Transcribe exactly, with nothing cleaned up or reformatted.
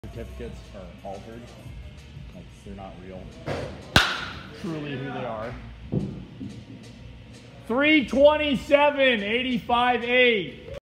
Certificates are altered. Like they're not real. Truly who they are. three twenty-seven, eighty-five eight.